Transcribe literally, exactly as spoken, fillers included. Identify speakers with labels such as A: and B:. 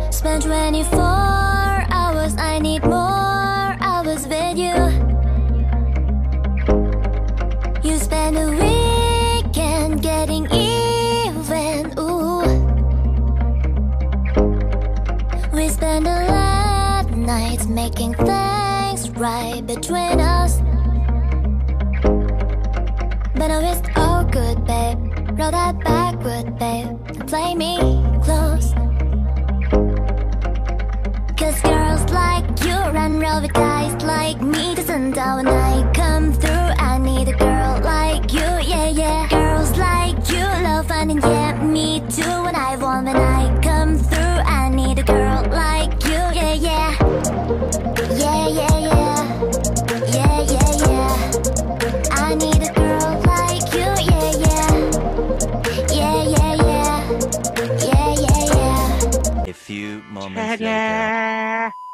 A: Spend twenty-four hours, I need more hours with you. You spend a weekend getting even, ooh. We spend a late nights making things right between us. But now it's all good, babe. Roll that backward, babe, and play me close. Cause girls like you run real with guys like me to sundown. When I come through, I need a girl like you, yeah, yeah. Girls like you love fun and yeah, me too. When I want, when I come through, I need a girl like you, yeah, yeah. Yeah, yeah, yeah. Yeah, yeah, yeah. I need a girl like you, yeah, yeah. Yeah, yeah, yeah. Yeah, yeah, yeah.
B: A few moments later.